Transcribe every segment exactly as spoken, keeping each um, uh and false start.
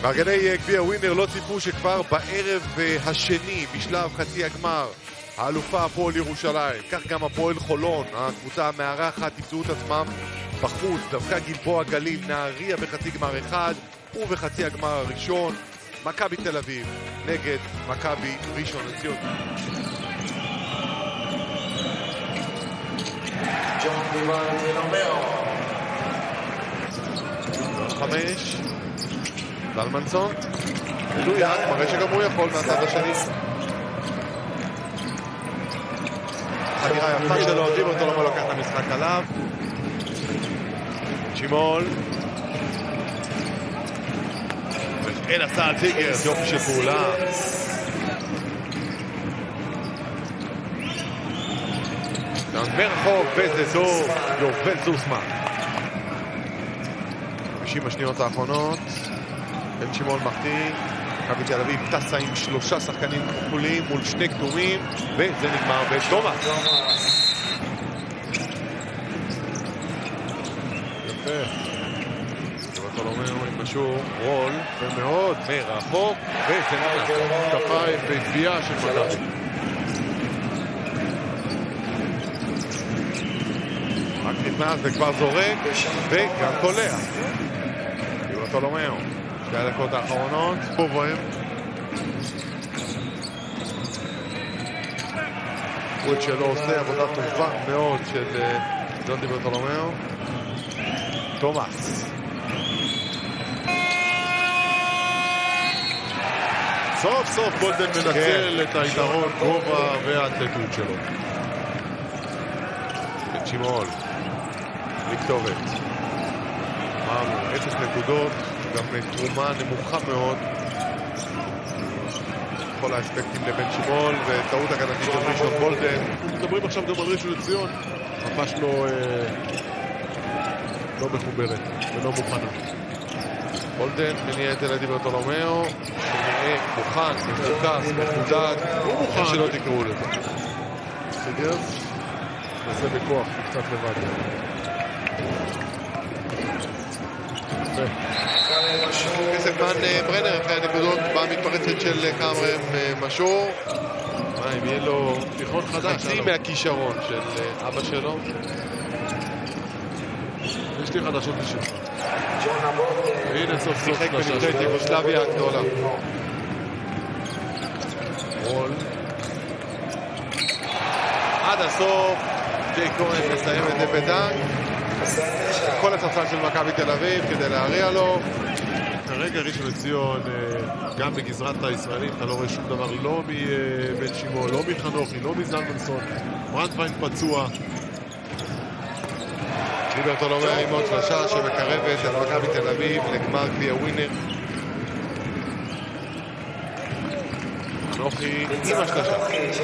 מארגני גביע ווינר לא ציפו שכבר בערב השני בשלב חצי הגמר האלופה הפועל ירושלים, כך גם הפועל חולון, הקבוצה המארחת, ימצאו את עצמם בחוץ. דווקא גלבוע גליל, נהריה בחצי גמר אחד, ובחצי הגמר הראשון מכבי תל אביב נגד מכבי ראשון לציון. חמש זלמנסון מדויק, מראה שגם הוא יכול מהצד השני. חדירה יפה שלו, דיברטולומו לוקח את המשחק עליו. שימול אל עשה על טיגרס, יופי של פעולה. מרחוק וזה טוב, יובל זוסמן. חמישים השניות האחרונות, בן שימול מחטיא. מכבי תל אביב טסה עם שלושה שחקנים כחולים מול שני כתומים, וזה נגמר בתומאס. יפה. דיברטולומו עם משהו, רול, ומאוד מרחוק, וזה נגמר. כפיים בגבייה של מכבי. רק נכנס וכבר זורק, וגם קולע. דיברטולומו. שתי הדקות האחרונות, פה בוהם. הוא שלו עושה עבודה טובה מאוד של דון דיברטולומו. תומאס. סוף סוף גולדן מנצל את היתרון גובה והאתלטיות שלו. בן שימול. לכתובת. אמרנו, אפס נקודות. גם תרומה נמוכה מאוד כל האספקטים לבן שימול, וטעות הגנתית של ראשון גולדן. מדברים עכשיו גם על ראשון לציון, ממש לא לא מחוברת ולא מוכנה. גולדן מניע את אל דיברטולומו, שנראה מוכן, מפוקס, מחודד, הוא מוכן שלא תקראו לזה. טיגרס נעשה בכוח, קצת לבד. כסף מן ברנר אחרי הנקודות במתפרצת של קאמרם משור. מה, אם יהיה לו תיכון חדש חצי מהכישרון של אבא שלו. יש לי חדשות בשבילך. והנה סוף סוף שיחק בנבחרת יוגוסלביה הגדולה. רול עד הסוף. ג'יי כהן מסיים את זה בדנק. כל הספסל של מכבי תל אביב כדי להריע לו. כרגע ראשון לציון, גם בגזרת הישראלים, אתה לא רואה שום דבר, לא מבן שימול, לא מחנוכי, לא מזלמנסון. ברנדווין פצוע. דיברטולומו עם עוד שלושה שמקרבת את מכבי תל אביב לגמר גביע ווינר. חנוכי עם השלושה.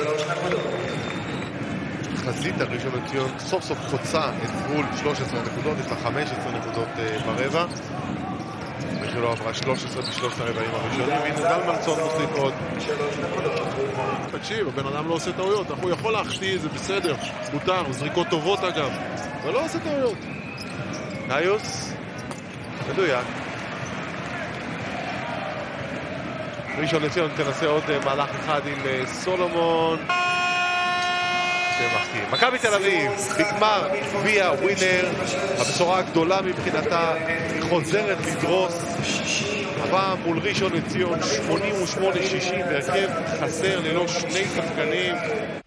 חזית הראשון לציון סוף סוף חוצה את גבול שלוש עשרה נקודות, יש לה חמש עשרה נקודות ברבע. שלו עברה שלוש עשרה בשלושת הרבעים הראשונים, והנה זלמנסון מוסיף עוד. תקשיב, הבן אדם לא עושה טעויות, הוא יכול להחטיא, זה בסדר, מותר, זריקות טובות אגב, אבל לא עושה טעויות. ניוס, מדויק. ראשון לציון תנסה עוד מהלך אחד עם סולומון. מכבי תל אביב, בגמר גביע ווינר, הבשורה הגדולה מבחינתה, חוזרת לדרוס, הפעם מול ראשון לציון שמונים ושמונה שישים, בהרכב חסר ללא שני שחקנים,